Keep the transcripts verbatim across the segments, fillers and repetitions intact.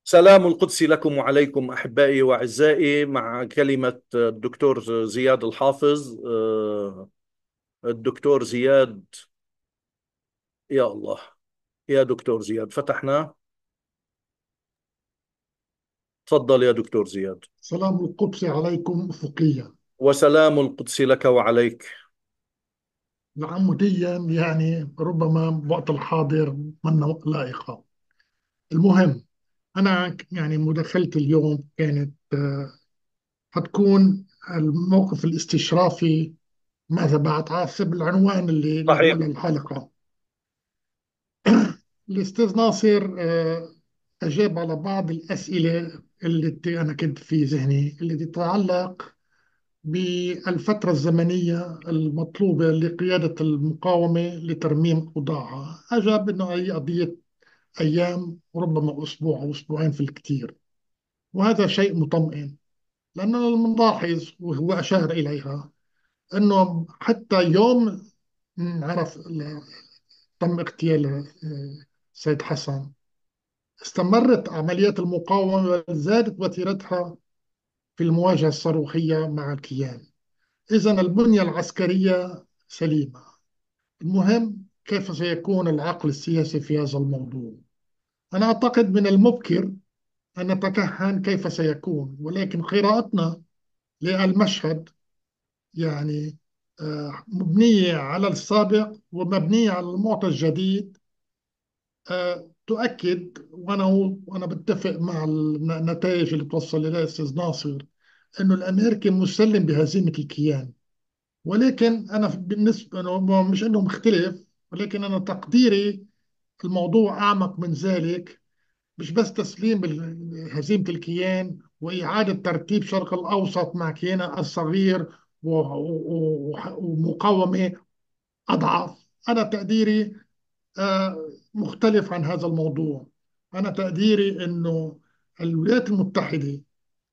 سلام القدس لكم وعليكم أحبائي وأعزائي، مع كلمة الدكتور زياد الحافظ. آه، الدكتور زياد، يا الله، يا دكتور زياد فتحنا. تفضل يا دكتور زياد. سلام القدس عليكم أفقيا. وسلام القدس لك وعليك. العموديا يعني ربما بوقت الحاضر من لائقة. المهم، أنا يعني مداخلتي اليوم كانت آه، هتكون الموقف الاستشرافي ماذا بعد حسب العنوان اللي اللي هو صحيح. للحلقة. الأستاذ ناصر آه، أجاب على بعض الأسئلة التي أنا كنت في ذهني التي تتعلق بالفترة الزمنية المطلوبة لقيادة المقاومة لترميم أوضاعها. أجاب أنه هي قضية أيام، ربما أسبوع أو أسبوعين في الكثير، وهذا شيء مطمئن، لأننا نلاحظ وهو أشار إليها أنه حتى يوم عرف تم اغتيال آه، سيد حسن، استمرت عمليات المقاومة وزادت وتيرتها في المواجهة الصاروخية مع الكيان. إذن البنية العسكرية سليمة. المهم كيف سيكون العقل السياسي في هذا الموضوع. أنا أعتقد من المبكر أن نتكهن كيف سيكون، ولكن قراءتنا للمشهد يعني آه، مبنية على السابق ومبنية على المعطى الجديد. آه، تؤكد، وأنا وأنا بتفق مع النتائج اللي توصل إليها الأستاذ ناصر، أنه الأمريكي مسلم بهزيمة الكيان. ولكن أنا بالنسبة أنا مش إنه مختلف، ولكن أنا تقديري الموضوع أعمق من ذلك. مش بس تسليم ال- هزيمة الكيان وإعادة ترتيب الشرق الأوسط مع كيانه الصغير و- و- و- ومقاومة أضعف. أنا تقديري آه، مختلف عن هذا الموضوع. أنا تقديري إنه الولايات المتحدة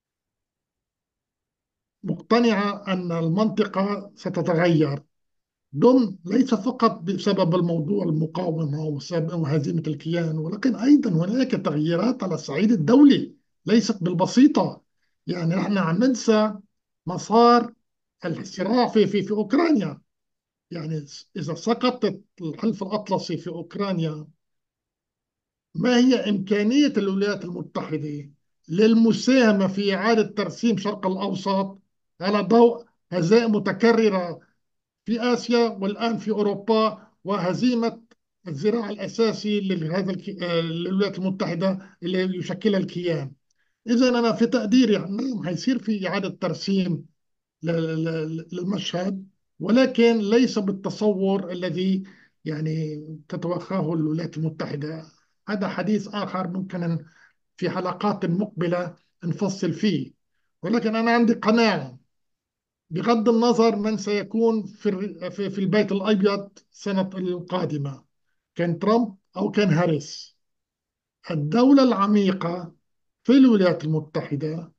مقتنعة أن المنطقة ستتغير، ضمن ليس فقط بسبب الموضوع المقاومة وسبب هزيمة الكيان، ولكن أيضا هناك تغييرات على الصعيد الدولي ليست بالبسيطة. يعني نحن عم ننسى مسار الصراع في في في أوكرانيا. يعني إذا سقطت الحلف الأطلسي في أوكرانيا، ما هي إمكانية الولايات المتحدة للمساهمة في إعادة ترسيم الشرق الأوسط على ضوء هزائم متكررة في آسيا والآن في أوروبا، وهزيمة الذراع الأساسي لهذا الكي... آه، للولايات المتحدة اللي يشكلها الكيان. إذا أنا في تقديري نعم هيصير في إعادة ترسيم ل- ل- للمشهد، ولكن ليس بالتصور الذي يعني تتوخاه الولايات المتحدة. هذا حديث آخر ممكن أن في حلقات مقبلة نفصل فيه. ولكن أنا عندي قناعة، بغض النظر من سيكون في الر- في في البيت الأبيض السنة القادمة، كان ترامب أو كان هاريس، الدولة العميقة في الولايات المتحدة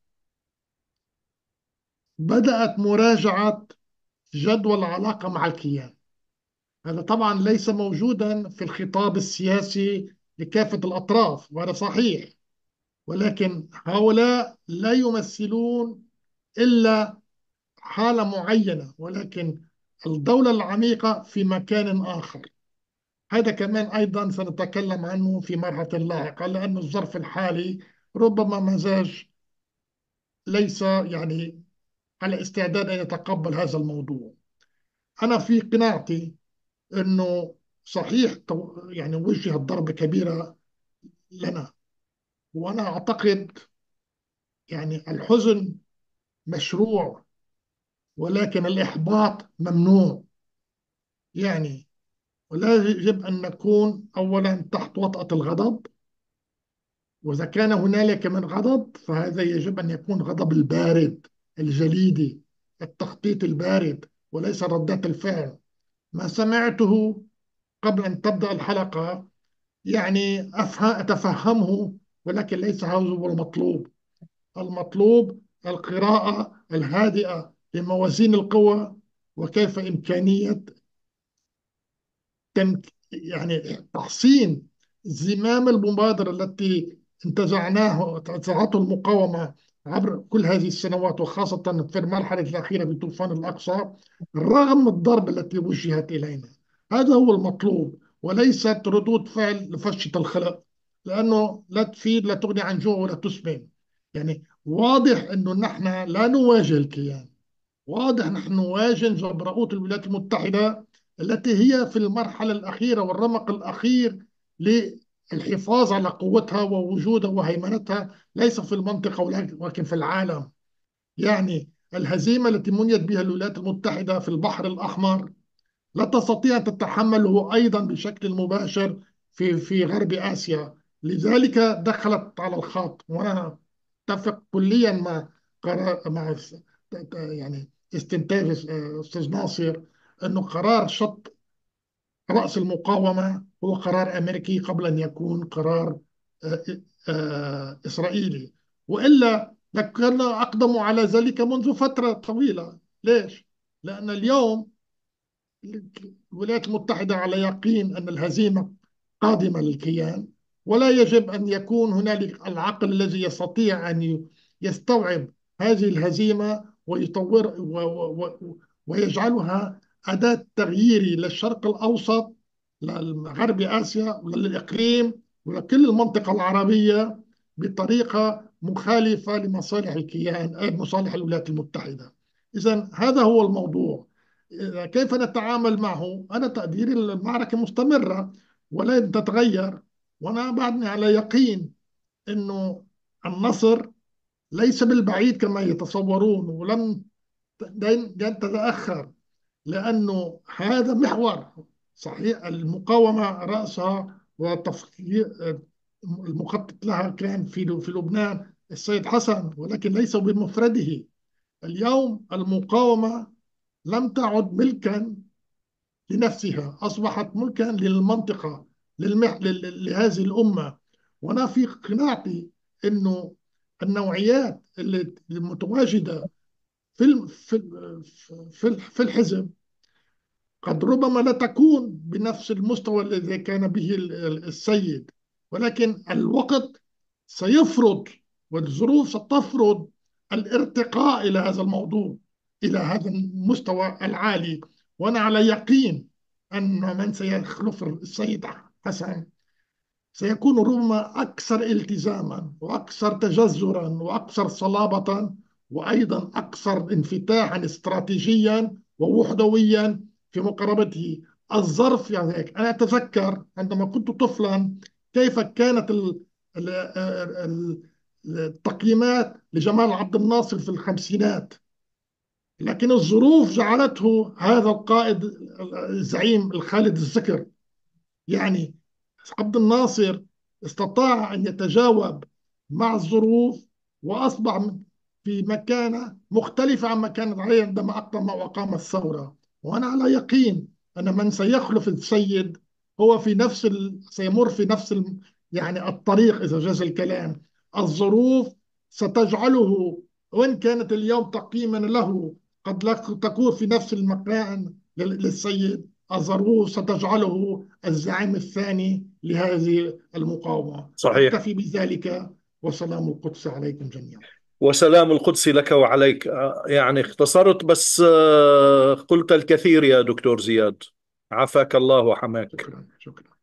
بدأت مراجعة جدوى العلاقة مع الكيان. هذا طبعا ليس موجودا في الخطاب السياسي لكافة الأطراف، وهذا صحيح، ولكن هؤلاء لا يمثلون إلا حالة معينة، ولكن الدولة العميقة في مكان آخر. هذا كمان أيضا سنتكلم عنه في مرة لاحقة، لأن الظرف الحالي ربما مزاج ليس يعني على استعداد أن يتقبل هذا الموضوع. أنا في قناعتي أنه صحيح تو- يعني وجهت ضربة كبيرة لنا، وأنا أعتقد يعني الحزن مشروع، ولكن الإحباط ممنوع. يعني ولا يجب أن نكون أولا تحت وطأة الغضب، وإذا كان هنالك من غضب فهذا يجب أن يكون غضب البارد الجليدي، التخطيط البارد، وليس ردات الفعل. ما سمعته قبل أن تبدأ الحلقة يعني أفهم أتفهمه، ولكن ليس هذا هو المطلوب. المطلوب القراءة الهادئة لموازين القوى، وكيف إمكانية تم يعني تحسين زمام المبادرة التي انتزعناه انتزعته المقاومة عبر كل هذه السنوات، وخاصة في المرحلة الأخيرة بطوفان الأقصى، رغم الضرب التي وجهت إلينا. هذا هو المطلوب، وليست ردود فعل لفشة الخلق، لأنه لا تفيد، لا تغني عن جوع ولا تسمن. يعني واضح أنه نحن لا نواجه الكيان، واضح نحن نواجه جبروت الولايات المتحدة التي هي في المرحلة الأخيرة والرمق الأخير للحفاظ على قوتها ووجودها وهيمنتها، ليس في المنطقة ولكن في العالم. يعني الهزيمة التي منيت بها الولايات المتحدة في البحر الأحمر لا تستطيع أن تتحمله أيضا بشكل مباشر في في غرب آسيا. لذلك دخلت على الخط. وأنا أتفق كليا مع قرار مع يعني استنتاج أستاذ ناصر أنه قرار شط رأس المقاومة هو قرار أمريكي قبل أن يكون قرار آه، آه، إسرائيلي. وإلا لكنا أقدموا على ذلك منذ فترة طويلة. ليش؟ لأن اليوم الولايات المتحدة على يقين أن الهزيمة قادمة للكيان، ولا يجب أن يكون هنالك العقل الذي يستطيع أن يستوعب هذه الهزيمة ويطور و- و- و- ويجعلها أداة تغيير للشرق الأوسط، لغرب آسيا وللإقليم ولكل المنطقة العربية بطريقة مخالفة لمصالح الكيان، أي مصالح الولايات المتحدة. إذا هذا هو الموضوع. كيف نتعامل معه؟ أنا تقديري المعركة مستمرة ولن تتغير، وأنا بعدني على يقين أنه النصر ليس بالبعيد كما يتصورون، ولم لن تتأخر، لأنه هذا محور. صحيح المقاومة رأسها وتفكير المخطط لها كان في في لبنان السيد حسن، ولكن ليس بمفرده. اليوم المقاومة لم تعد ملكا لنفسها، أصبحت ملكا للمنطقة، للمح... لل- لهذه الأمة. وأنا في قناعتي أنه النوعيات اللي المتواجدة في الم- في ال- في ال- في الحزب قد ربما لا تكون بنفس المستوى الذي كان به ال- ال- السيد، ولكن الوقت سيفرض والظروف ستفرض الارتقاء إلى هذا الموضوع، إلى هذا المستوى العالي. وأنا على يقين أن من سيخلف السيد حسن سيكون ربما أكثر التزاما وأكثر تجذرا وأكثر صلابة، وأيضا أكثر انفتاحا استراتيجيا ووحدويا في مقاربته. الظرف يعني هيك. أنا أتذكر عندما كنت طفلا كيف كانت ال- ال- ال- التقييمات لجمال عبد الناصر في الخمسينات، لكن الظروف جعلته هذا القائد الزعيم الخالد الذكر. يعني عبد الناصر استطاع أن يتجاوب مع الظروف، وأصبح في مكانة مختلفة عما كانت عليه عندما أقام وأقام الثورة. وأنا على يقين أن من سيخلف السيد هو في نفس ال... سيمر في نفس ال... يعني الطريق إذا جاز الكلام. الظروف ستجعله، وإن كانت اليوم تقييما له قد لا تكون في نفس المكان لل- للسيد، الظروف ستجعله الزعيم الثاني لهذه المقاومة. صحيح. أكتفي بذلك، وسلام القدس عليكم جميعا. وسلام القدس لك وعليك. آه، يعني اختصرت بس آه، قلت الكثير يا دكتور زياد. عافاك الله وحماك. شكرا شكرا.